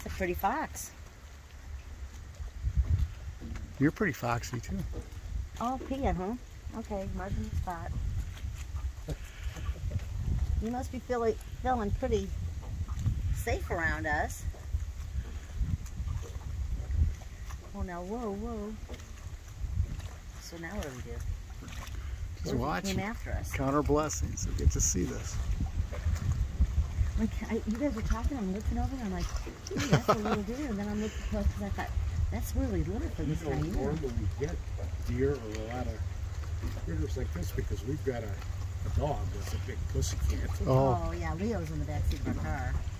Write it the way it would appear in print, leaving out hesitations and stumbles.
It's a pretty fox. You're pretty foxy too. Oh, Pia, huh? Okay, marking the spot. You must be feeling pretty safe around us. Oh, now, whoa. So now what do we do? Just watch. Came after us. Count our blessings. We get to see this. Like, you guys were talking, I'm looking over, and I'm like, ooh, that's a little deer. And then I'm looking close because I thought, that's really little for this time of year. Normally we get deer or a lot of critters like this because we've got a dog that's a big pussycat. Oh, Yeah, Leo's in the backseat of our car.